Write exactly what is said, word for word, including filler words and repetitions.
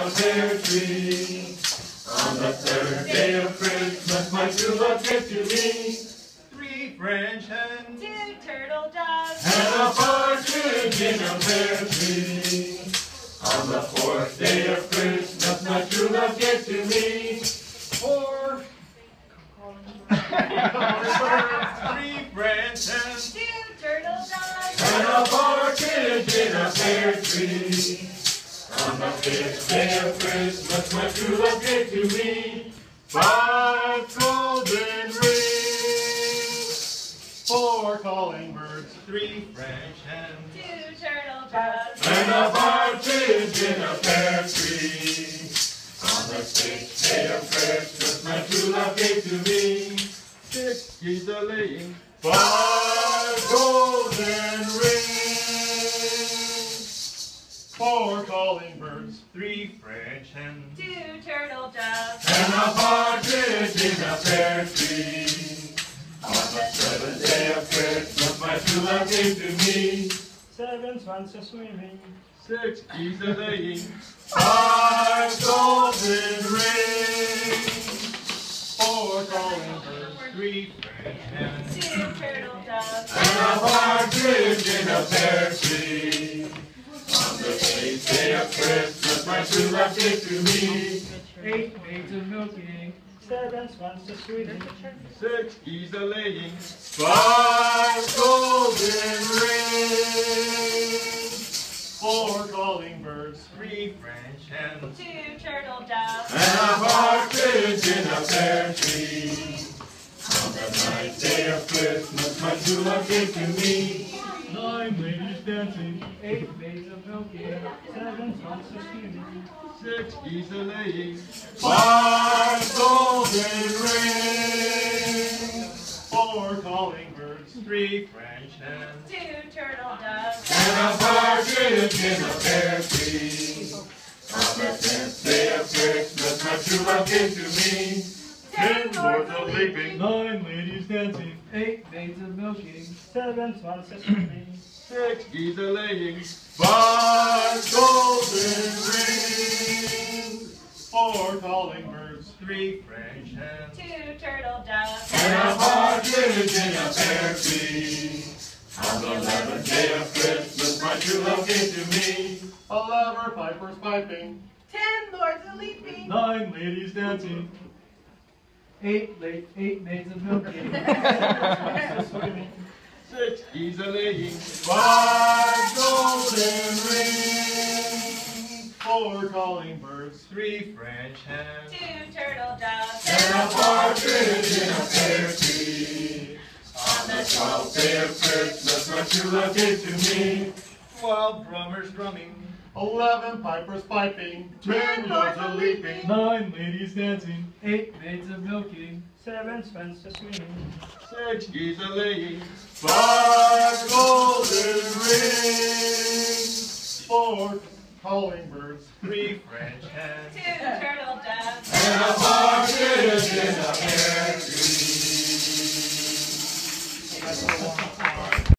a pear tree. On the third day of Christmas, my true love gave to me Three French hens, two turtle doves, and a partridge in a pear tree. On the fourth day of Christmas, my true love gave to me four three French hens, two turtle doves, and a partridge in a pear tree. On the fifth day of Christmas, my true love gave to me five golden rings, four calling birds, three French hens, two turtle doves, and a partridge in a pear tree. On the sixth day of Christmas, my true love gave to me six geese a laying, five golden rings, four calling birds, three French hens, two turtle doves, and a partridge in a pear tree. On the seventh day of Christmas, my true love gave to me seven swans a swimming, six geese a laying, five golden rings, four calling birds, three French hens, two turtle doves, and a partridge in a pear tree. On the eighth day of Christmas, my true love gave to me eight maids a milking, seven swans a swimming, six geese a laying, five golden rings, four calling birds, three French hens, two turtle doves, and a partridge in a pear tree. On the ninth day of Christmas, my true love gave to me nine ladies dancing, eight maids a milking, seven swans a swimming, six geese a laying, five golden rings, four calling birds, three French hens, two turtle doves, and a partridge in a pear tree. On the tenth day of Christmas, my true love gave to me ten lords a leaping, nine ladies dancing, eight maids a milking, seven swans a swimming, six geese a laying, five golden rings, four calling birds, three French hens, two turtle doves, and a partridge in a pear tree. On the eleventh day of Christmas, my true love gave to me eleven pipers piping, ten lords a leaping, nine ladies dancing, eight late, eight maids of milking, seven swans a swimming, six geese a laying, five golden rings, four calling birds, three French hens, two turtle doves, and a partridge in a pear tree. On the twelfth day of Christmas, my true love gave to me twelve drummers drumming, eleven pipers piping, ten lords a leaping, nine ladies dancing, eight maids of milking, seven swans a swimming, six geese a laying, five golden rings, four calling birds, three French hens, two turtle doves, and a partridge in a pear tree.